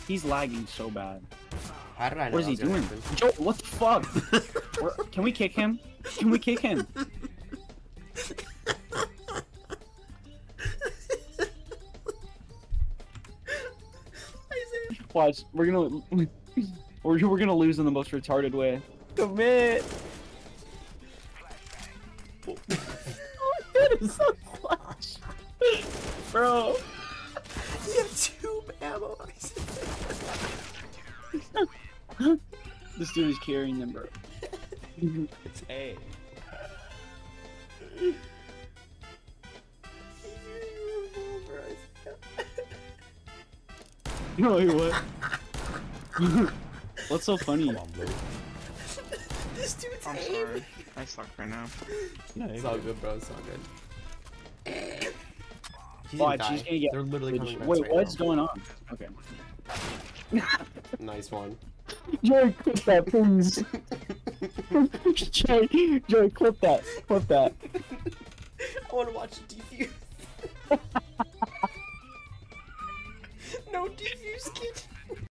He's lagging so bad. How did I know? What is he doing? Joe, what the fuck? Can we kick him? Can we kick him? Watch, we're gonna lose in the most retarded way. Commit. That is so clutch, bro. You have 2 ammo. This dude is carrying them, bro. It's A. No, wait, what? What's so funny? Come on, bro. This dude's I'm sorry. I suck right now. No, it's all good, bro. It's all good. Watch, he's gonna get. They're literally coming back Wait, right what's now. going on? Okay. Nice one. Joey, clip that, please. Joey, clip that. Clip that. I want to watch it defuse.